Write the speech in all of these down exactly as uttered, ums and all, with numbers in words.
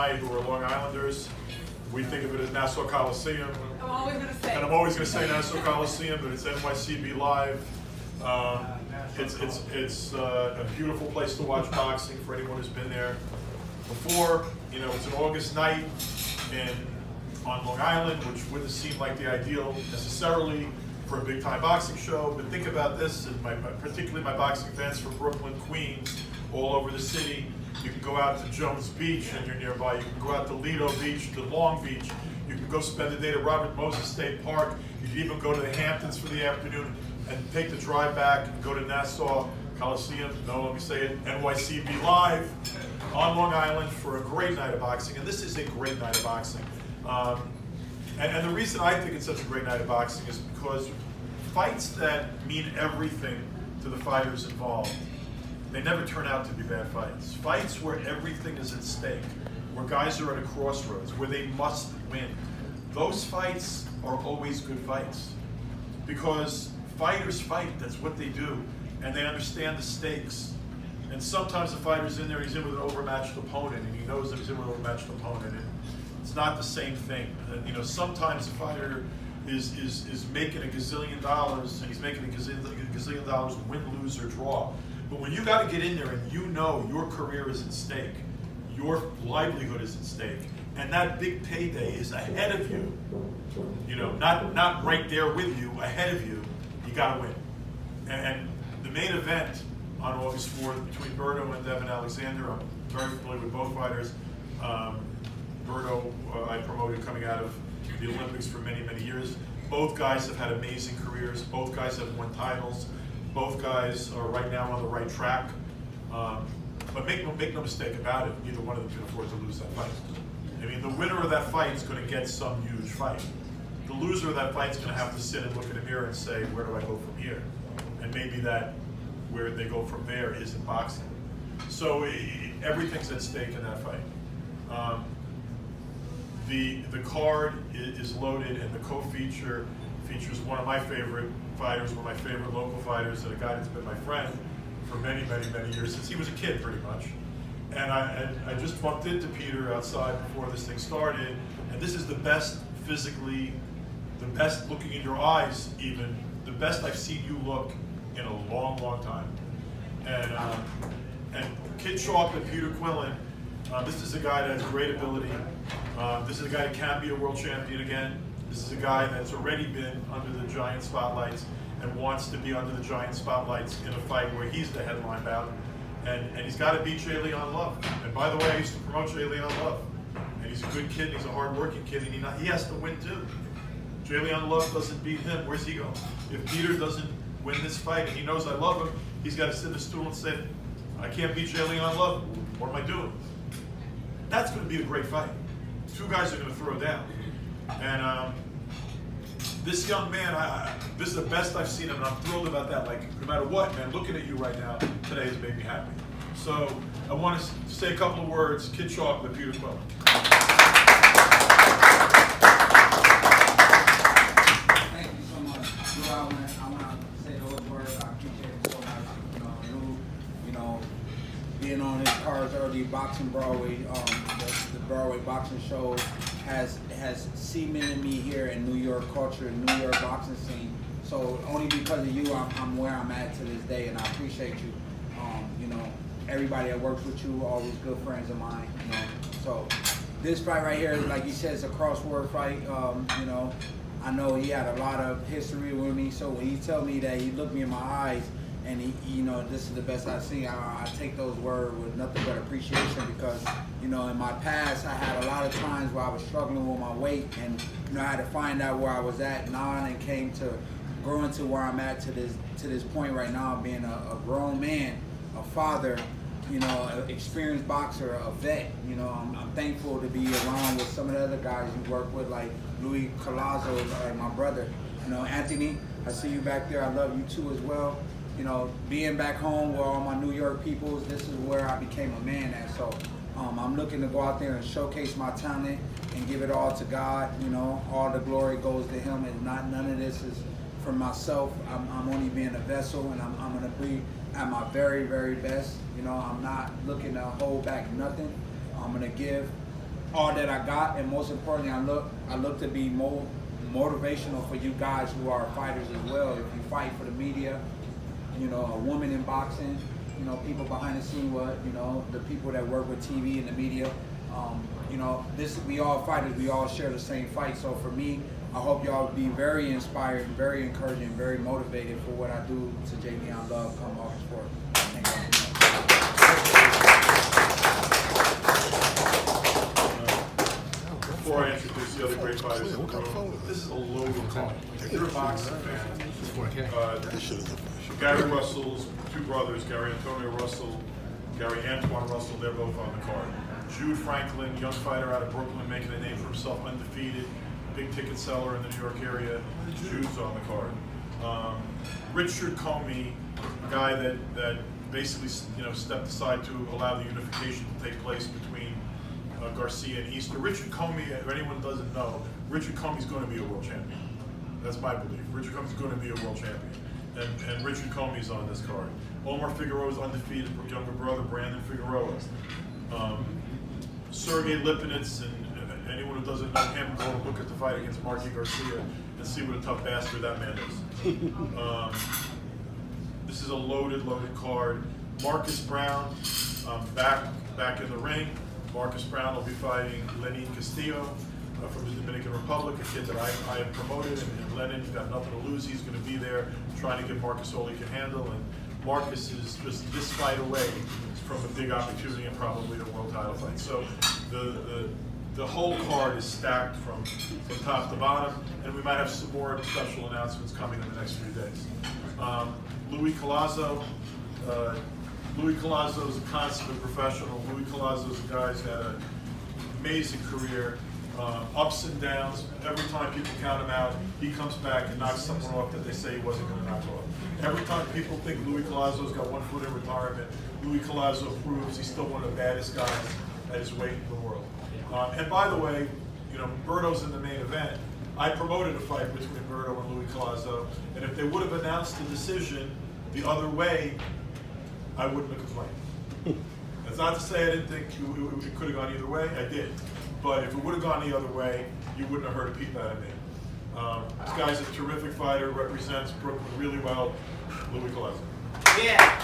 tonight who are Long Islanders. We think of it as Nassau Coliseum. I'm always going to say. And I'm always going to say Nassau Coliseum, but it's N Y C B Live. Um, it's it's, it's uh, a beautiful place to watch boxing for anyone who's been there before. You know, it's an August night in, on Long Island, which wouldn't seem like the ideal necessarily for a big-time boxing show, but think about this, and my, my, particularly my boxing fans from Brooklyn, Queens, all over the city. You can go out to Jones Beach and you're nearby. You can go out to Lido Beach, to Long Beach. You can go spend the day at Robert Moses State Park. You can even go to the Hamptons for the afternoon and take the drive back and go to Nassau Coliseum. No, let me say it, N Y C B Live on Long Island for a great night of boxing. And this is a great night of boxing. Um, And, and the reason I think it's such a great night of boxing is because fights that mean everything to the fighters involved, they never turn out to be bad fights. Fights where everything is at stake, where guys are at a crossroads, where they must win. Those fights are always good fights because fighters fight, that's what they do, and they understand the stakes. And sometimes the fighter's in there, he's in with an overmatched opponent, and he knows that he's in with an overmatched opponent. And it's not the same thing. Uh, you know, sometimes a fighter is, is, is making a gazillion dollars, and he's making a gazillion, a gazillion dollars win, lose, or draw. But when you got to get in there and you know your career is at stake, your livelihood is at stake, and that big payday is ahead of you, you know, not, not right there with you, ahead of you, you got to win. And, and the main event on August fourth between Berto and Devin Alexander, I'm very familiar with both fighters. Um, Berto, uh, I promoted coming out of the Olympics for many, many years. Both guys have had amazing careers. Both guys have won titles. Both guys are right now on the right track. Um, but make no, make no mistake about it, neither one of them can afford to lose that fight. I mean, the winner of that fight is going to get some huge fight. The loser of that fight is going to have to sit and look in a mirror and say, where do I go from here? And maybe that, where they go from there, isn't boxing. So it, everything's at stake in that fight. Um, The, the card is loaded, and the co-feature features one of my favorite fighters, one of my favorite local fighters, and a guy that's been my friend for many, many, many years, since he was a kid, pretty much. And I, and I just bumped into Peter outside before this thing started, and this is the best physically, the best looking in your eyes even, the best I've seen you look in a long, long time. And, um, and Kid Chalk and Peter Quillen, Uh, this is a guy that has great ability. Uh, this is a guy that can be a world champion again. This is a guy that's already been under the giant spotlights and wants to be under the giant spotlights in a fight where he's the headline bout. And, and he's got to beat Jay Leon Love. And by the way, I used to promote Jay Leon Love. And he's a good kid, and he's a hard-working kid, and he, not, he has to win too. Jay Leon Love doesn't beat him, where's he going? If Peter doesn't win this fight and he knows I love him, he's got to sit in the stool and say, I can't beat Jay Leon Love, what am I doing? That's going to be a great fight. Two guys are going to throw down. And um, this young man, I, this is the best I've seen him, and I'm thrilled about that. Like, no matter what, man, looking at you right now today has made me happy. So I want to say a couple of words. Kid Chalk with Peter Quillen. Thank you so much. Well, I want to say those words. I appreciate it so much. You know, you, you know, being on his cards early, Boxing Broadway, um, the, the Broadway boxing show has has cemented me here in New York culture, New York boxing scene. So only because of you, I'm, I'm where I'm at to this day, and I appreciate you. Um, you know, everybody that works with you, always good friends of mine. You know, so this fight right here, like you said, it's a crossword fight. Um, you know, I know he had a lot of history with me, so when he tell me that, he looked me in my eyes. And he, you know, this is the best I've seen. I, I take those words with nothing but appreciation because, you know, in my past, I had a lot of times where I was struggling with my weight, and you know, I had to find out where I was at now, and came to growing to where I'm at to this to this point right now, being a, a grown man, a father, you know, an experienced boxer, a vet. You know, I'm, I'm thankful to be around with some of the other guys you work with, like Louis Collazo, like my brother. You know, Anthony, I see you back there. I love you too as well. You know, being back home where all my New York peoples, this is where I became a man at. So um, I'm looking to go out there and showcase my talent and give it all to God. You know, all the glory goes to Him, and not none of this is for myself. I'm, I'm only being a vessel, and I'm, I'm gonna be at my very, very best. You know, I'm not looking to hold back nothing. I'm gonna give all that I got, and most importantly, I look I look to be more motivational for you guys who are fighters as well. If you fight for the media, you know, a woman in boxing, you know, people behind the scene, what you know, the people that work with T V and the media. Um, you know, this we all fighters. We all share the same fight. So for me, I hope y'all be very inspired, very encouraging, very motivated for what I do to Javion Love come August fourth. Thank you. Before I introduce the other great fighters in the room, this is a loaded card. If you're a boxing fan, uh, Gary Russell's two brothers, Gary Antonio Russell, Gary Antoine Russell, they're both on the card. Jude Franklin, young fighter out of Brooklyn, making a name for himself, undefeated, big ticket seller in the New York area. Jude's on the card. Um, Richard Comey, a guy that, that basically you know stepped aside to allow the unification to take place between uh, Garcia and Easter. Richard Comey, if anyone doesn't know, Richard Comey's going to be a world champion. That's my belief. Richard Comey's going to be a world champion. And, and Richard Comey's on this card. Omar Figueroa's undefeated younger brother, Brandon Figueroa. Um, Sergey Lipinets, and anyone who doesn't know him, go and look at the fight against Marky Garcia and see what a tough bastard that man is. Um, this is a loaded, loaded card. Marcus Brown, um, back back in the ring. Marcus Brown will be fighting Lenin Castillo uh, from the Dominican Republic, a kid that I, I have promoted, and, and Lenin's got nothing to lose. He's going to be there trying to give Marcus all he can handle, and Marcus is just this fight away from a big opportunity and probably a world title fight. So the, the the whole card is stacked from, from top to bottom, and we might have some more special announcements coming in the next few days. Um, Louis Collazo, uh, Louis Collazo is a consummate professional. Louis Collazo is a guy who's had an amazing career, uh, ups and downs. Every time people count him out, he comes back and knocks someone off that they say he wasn't going to knock off. Every time people think Louis Collazo's got one foot in retirement, Louis Collazo proves he's still one of the baddest guys that is waiting in the world. Um, and by the way, you know, Berto's in the main event. I promoted a fight between Berto and Louis Collazo, and if they would have announced the decision the other way, I wouldn't have complained. That's not to say I didn't think it, it could have gone either way. I did. But if it would have gone the other way, you wouldn't have heard a peep out of me. Um, this guy's a terrific fighter, represents Brooklyn really well. Louis Collazo. Yeah.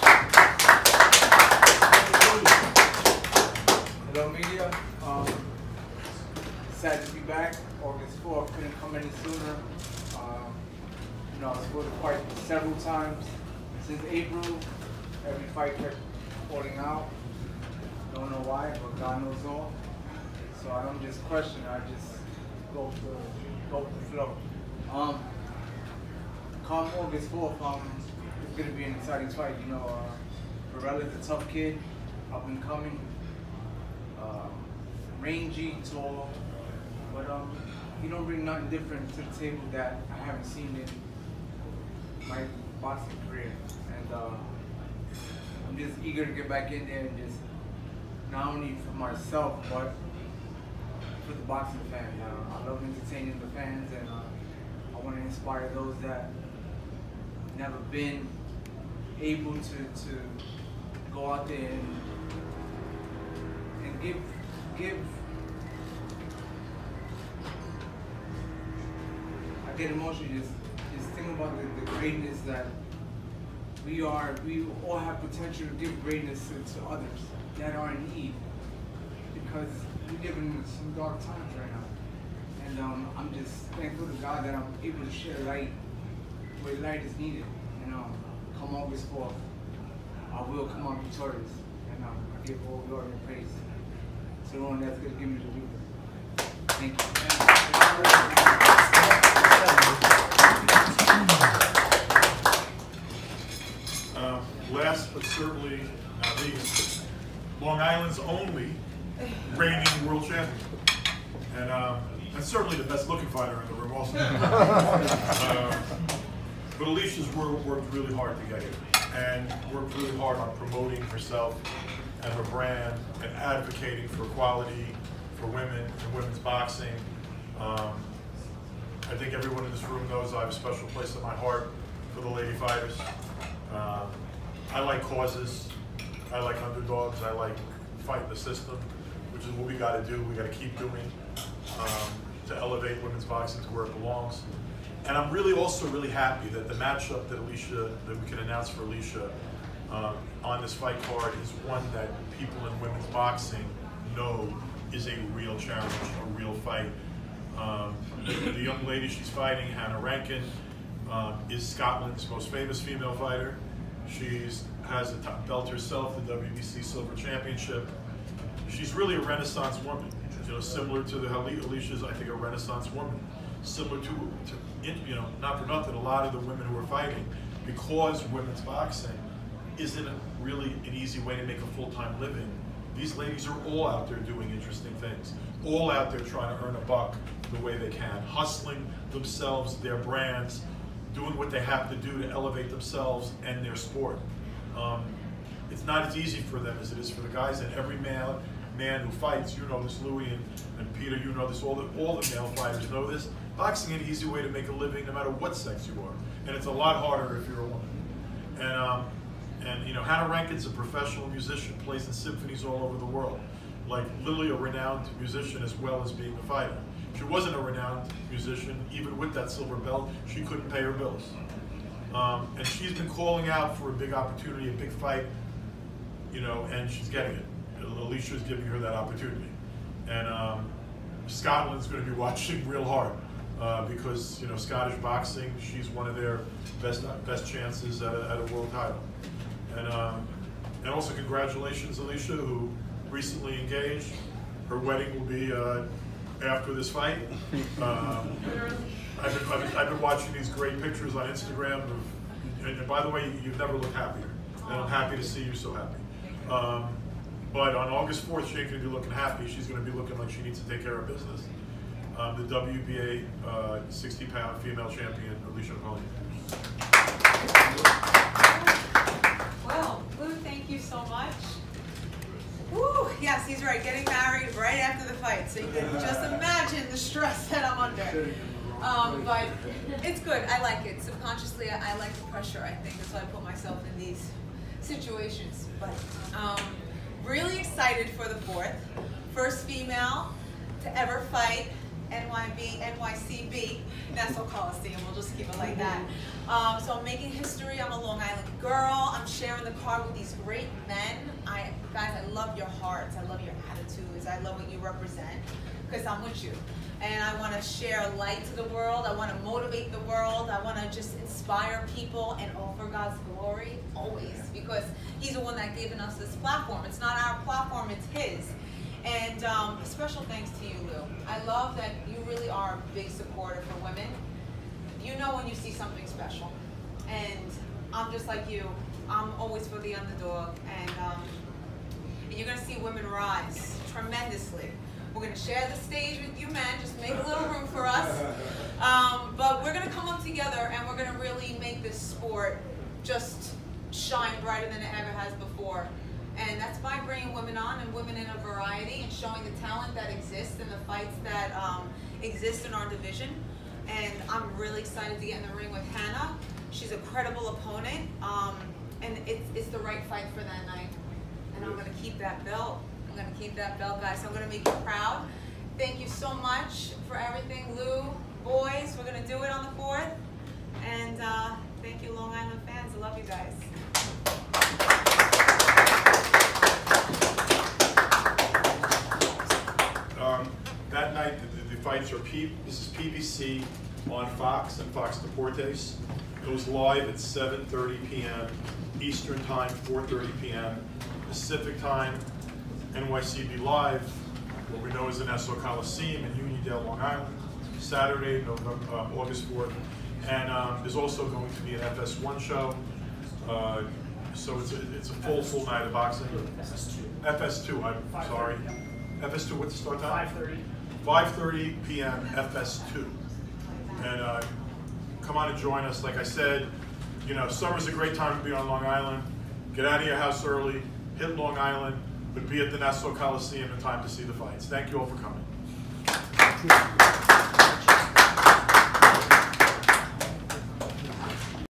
Hello, media. Um, sad to be back. August fourth couldn't come any sooner. Um, you know, I was supposed to fight several times since April. Every fight kept falling out. Don't know why, but God knows all. So I don't just question. I just go with the, go with the flow. Um, come August fourth, um, it's gonna be an exciting fight. You know, uh, Varela's a tough kid, up and coming, uh, rangy, tall, but um, he don't bring nothing different to the table that I haven't seen in my boxing career, and uh, I'm just eager to get back in there and just not only for myself but for the boxing fans. Uh, I love entertaining the fans, and uh, I want to inspire those that never been able to, to go out there and, and give give I get emotional just just thinking about the, the greatness that we are. We all have potential to give greatness to, to others that are in need, because we live in some dark times right now. And um, I'm just thankful to God that I'm able to share light where light is needed. And um, come August fourth, I will come out victorious. And um, I give all glory and praise to the one that's going to give me the weakness. Thank you. Um, last but certainly not least, Long Island's only reigning world champion. And um, and certainly the best looking fighter in the room also. uh, but Alicia's worked, worked really hard to get here, and worked really hard on promoting herself and her brand and advocating for equality for women and women's boxing. Um, I think everyone in this room knows I have a special place in my heart for the lady fighters. Um, I like causes, I like underdogs, I like fighting the system, which which is what we got to do. We got to keep doing um, to elevate women's boxing to where it belongs. And I'm really also really happy that the matchup that Alicia, that we can announce for Alicia um, on this fight card is one that people in women's boxing know is a real challenge, a real fight. Um, the young lady she's fighting, Hannah Rankin, um, is Scotland's most famous female fighter. She's has a top belt herself, the W B C Silver Championship. She's really a Renaissance woman, you know, similar to the Alicia's, I think, a Renaissance woman. Similar to, to, you know, not for nothing, a lot of the women who are fighting, because women's boxing isn't really an easy way to make a full-time living. These ladies are all out there doing interesting things, all out there trying to earn a buck the way they can, hustling themselves, their brands, doing what they have to do to elevate themselves and their sport. Um, it's not as easy for them as it is for the guys, and every male man who fights, you know this, Louis, and, and Peter, you know this, all the, all the male fighters know this. Boxing is an easy way to make a living no matter what sex you are, and it's a lot harder if you're a woman. And, um, and you know, Hannah Rankin's a professional musician, plays in symphonies all over the world. Like Lily, a renowned musician as well as being a fighter. She wasn't a renowned musician, even with that silver belt, she couldn't pay her bills. Um, and she's been calling out for a big opportunity, a big fight, you know, and she's getting it. Alicia's giving her that opportunity. And um, Scotland's going to be watching real hard uh, because, you know, Scottish boxing, she's one of their best best chances at a, at a world title. And, um, and also congratulations, Alicia, who recently engaged. Her wedding will be uh, after this fight. Um, I've, been, I've, been, I've been watching these great pictures on Instagram. Of, and, and by the way, you've never looked happier. And I'm happy to see you so happy. Um, But on August fourth, she ain't going to be looking happy. She's going to be looking like she needs to take care of business. Um, the W B A uh, sixty pound female champion, Alicia Napoleon. Well, Lou, thank you so much. Woo, yes, he's right. Getting married right after the fight. So you can just imagine the stress that I'm under. Um, but it's good. I like it. Subconsciously, I, I like the pressure, I think. That's why I put myself in these situations. But um, really excited for the fourth. First female to ever fight N Y B, N Y C B, Nassau Coliseum. We'll just keep it like that. Um, so I'm making history. I'm a Long Island girl. I'm sharing the card with these great men. I, guys, I love your hearts. I love your attitudes. I love what you represent because I'm with you. And I want to share light to the world. I want to motivate the world. I want to just inspire people and offer God's glory always because He's the one that given us this platform. It's not our platform, it's His. And um, a special thanks to you, Lou. I love that you really are a big supporter for women. You know when you see something special. And I'm just like you. I'm always for the underdog. And, um, and you're going to see women rise tremendously. We're going to share the stage with you men, just make a little room for us. Um, but we're going to come up together and we're going to really make this sport just shine brighter than it ever has before. And that's by bringing women on and women in a variety and showing the talent that exists in the fights that um, exist in our division. And I'm really excited to get in the ring with Hannah. She's a credible opponent um, and it's, it's the right fight for that night. And I'm going to keep that belt. I'm going to keep that belt, guys. So I'm going to make you proud. Thank you so much for everything, Lou. Boys, we're going to do it on the fourth. And uh, thank you, Long Island fans. I love you guys. Um, that night, the, the fights are P, this is P B C on Fox and Fox Deportes. It goes live at seven thirty p m Eastern Time, four thirty p m Pacific Time. N Y C B Live, what we know as the Nassau Coliseum in Uniondale, Long Island, Saturday, November, uh, August fourth. And um, there's also going to be an F S one show. Uh, so it's a, it's a full, full night of boxing. F S two. F S two, I'm sorry. F S two, what's the start time? five thirty. five thirty p m F S two. And uh, come on and join us. Like I said, you know, summer's a great time to be on Long Island. Get out of your house early, hit Long Island, but be at the Nassau Coliseum in time to see the fights. Thank you all for coming.